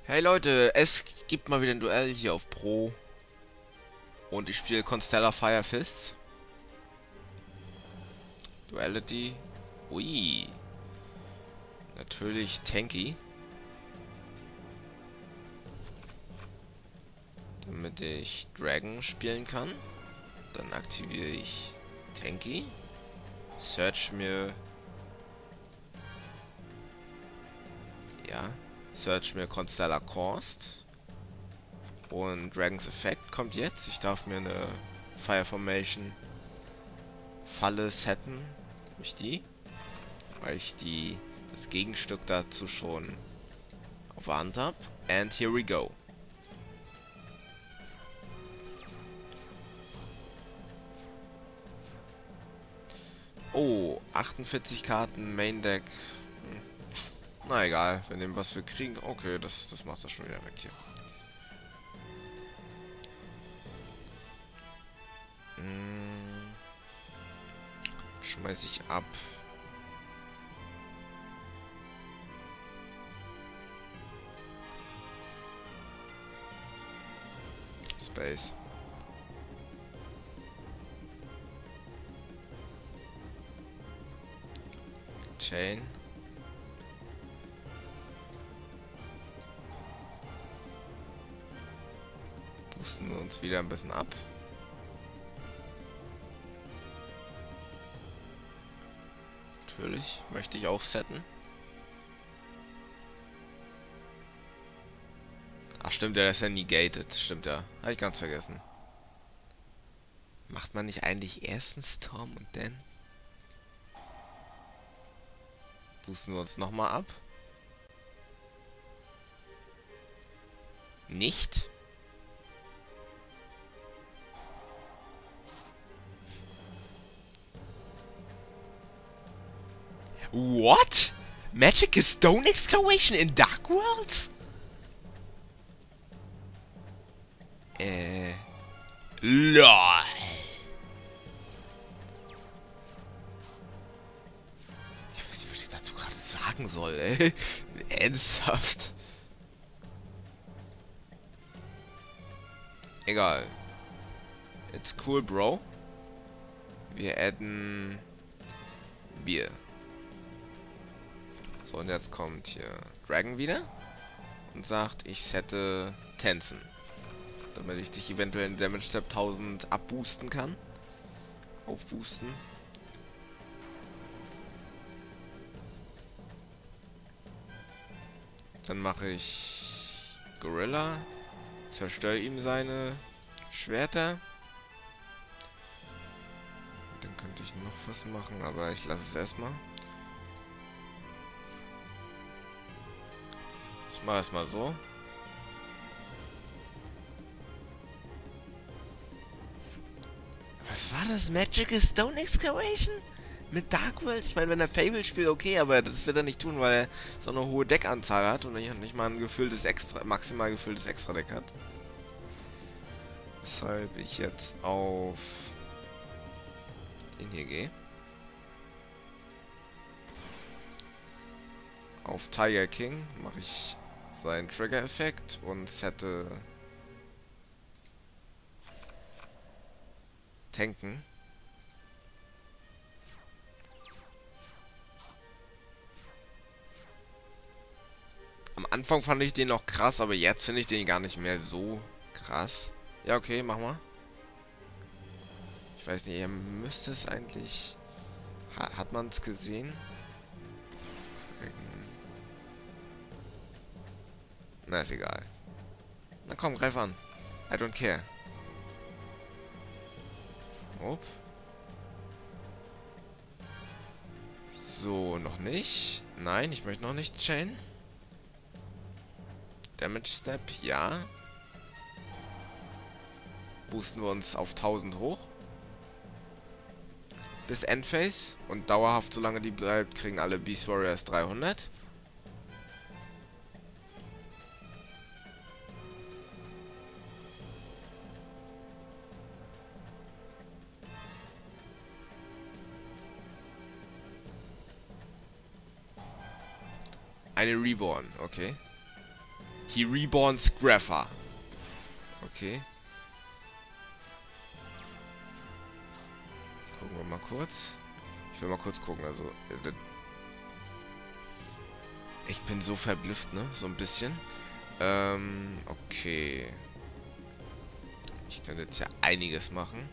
Hey Leute, es gibt mal wieder ein Duell hier auf Pro und ich spiele Constellar Fire Fists. Duality. Ui. Natürlich tanky. Damit ich Dragon spielen kann. Dann aktiviere ich Tanky. Search mir... Ja. Search mir Constellar Cost. Und Dragons Effect kommt jetzt. Ich darf mir eine Fire Formation Falle setten. Nämlich die. Weil ich das Gegenstück dazu schon auf der Hand habe. And here we go. Oh, 48 Karten, Main Deck. Na egal, wir nehmen was wir kriegen. Okay, das macht das schon wieder weg hier. Schmeiß ich ab. Space. Chain. Boosten wir uns wieder ein bisschen ab. Natürlich möchte ich auch setten. Ach stimmt, der ist ja negated. Stimmt ja. Habe ich ganz vergessen. Macht man nicht eigentlich erst einen Storm und dann boosten wir uns nochmal ab? Nicht? What? Magic is Stone Excavation in Dark Worlds? LOL. Ich weiß nicht, was ich dazu gerade sagen soll, ey. Ernsthaft. Egal. It's cool, bro. Wir adden Bier. So, und jetzt kommt hier Dragon wieder und sagt, ich sette Tänzen. Damit ich dich eventuell in Damage Step 1000 abboosten kann. Aufboosten. Dann mache ich Gorilla. Zerstöre ihm seine Schwerter. Dann könnte ich noch was machen, aber ich lasse es erstmal. Ich mache es mal so. Was war das? Magic is Stone Excavation? Mit Dark Worlds? Ich meine, wenn er Fable spielt, okay, aber das wird er nicht tun, weil er so eine hohe Deckanzahl hat und nicht mal ein gefülltes maximal gefülltes Extra-Deck hat. Weshalb ich jetzt auf den hier gehe. Auf Tiger King mache ich seinen Trigger-Effekt und sette Tanken. Am Anfang fand ich den noch krass, aber jetzt finde ich den gar nicht mehr so krass. Ja, okay, mach mal. Ich weiß nicht, ihr müsste es eigentlich... Hat man es gesehen? Na, ist egal. Na komm, greif an. I don't care. Upp. So, noch nicht. Nein, ich möchte noch nicht chain. Damage Step, ja. Boosten wir uns auf 1000 hoch. Bis Endphase. Und dauerhaft, solange die bleibt, kriegen alle Beast Warriors 300. Eine Reborn, okay. He reborns Grapha. Okay. Gucken wir mal kurz. Ich will mal kurz gucken, also... ich bin so verblüfft, ne? So ein bisschen. Okay. Ich könnte jetzt ja einiges machen.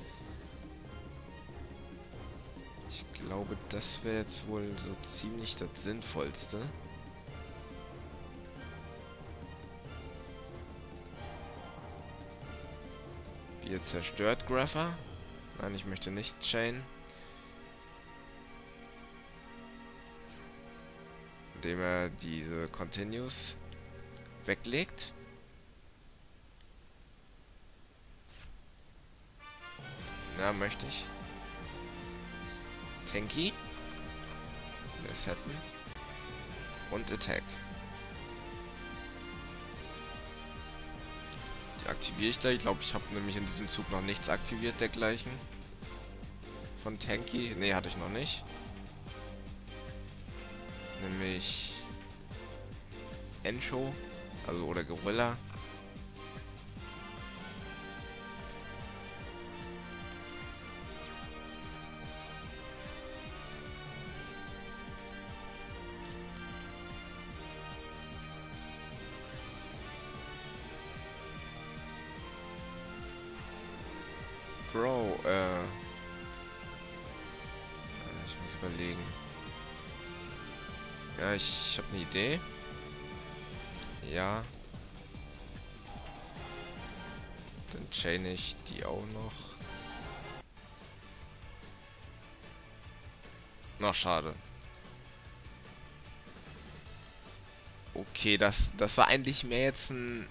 Ich glaube, das wäre jetzt wohl so ziemlich das Sinnvollste. Ihr zerstört Grapha. Nein, ich möchte nicht Chain. Indem er diese Continues weglegt. Ja, möchte ich. Tanky. Resetten. Und Attack. Die aktiviere ich gleich. Ich glaube, ich habe nämlich in diesem Zug noch nichts aktiviert dergleichen. Von Tanky. Ne, hatte ich noch nicht. Nämlich Encho, also oder Gorilla. Bro, ich muss überlegen. Ja, ich habe eine Idee. Ja. Dann chain ich die auch noch. Noch schade. Okay, das war eigentlich mehr jetzt ein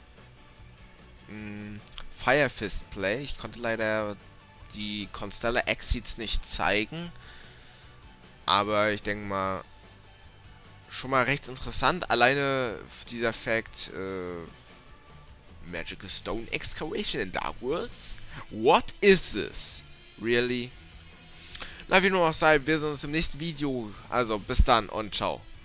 Fire Fist Play. Ich konnte leider die Constellar Exceeds nicht zeigen. Aber ich denke mal, schon mal recht interessant. Alleine dieser Fakt, Magical Stone Excavation in Dark Worlds? What is this? Really? Na, wie nur auch sei, wir sehen uns im nächsten Video. Also, bis dann und ciao.